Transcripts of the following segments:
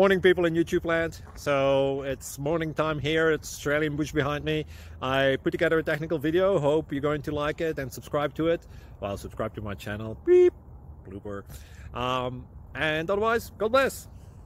Morning, people in YouTube land. So it's morning time here. It's Australian bush behind me. I put together a technical video. Hope you're going to like it and subscribe to it. Well, subscribe to my channel. Beep, blooper. And otherwise, God bless.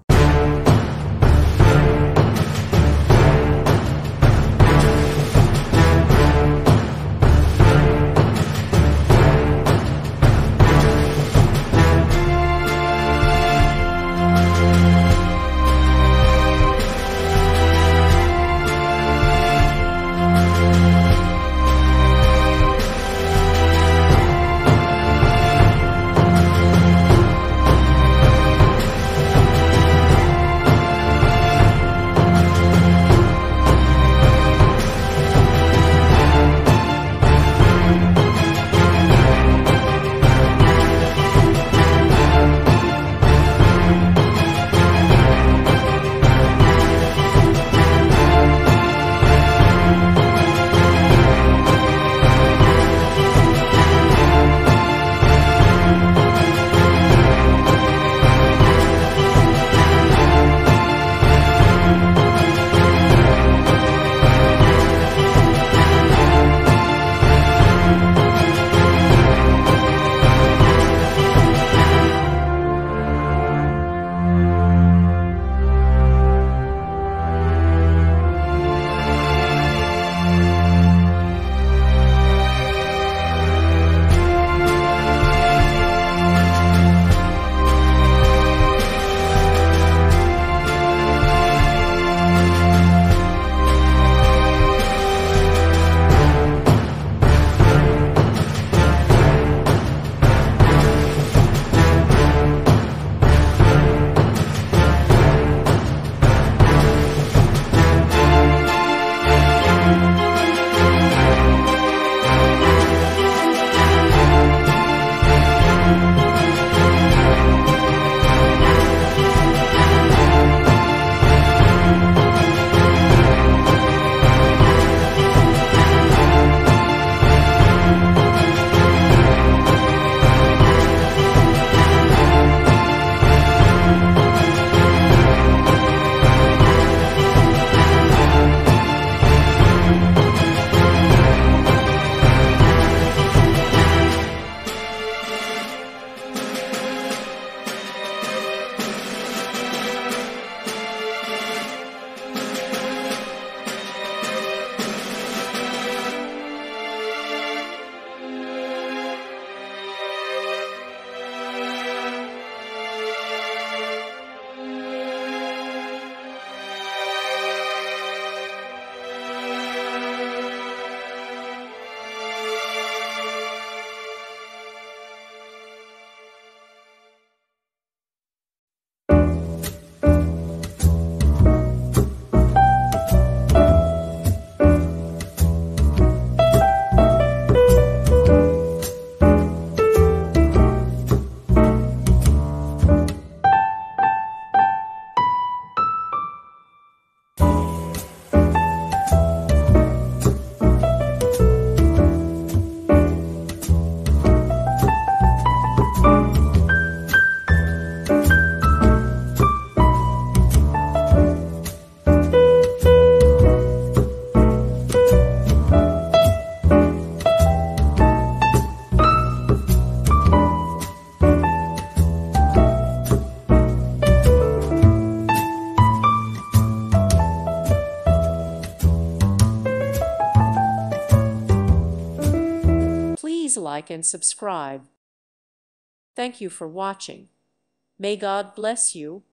Please like and subscribe. Thank you for watching. May God bless you.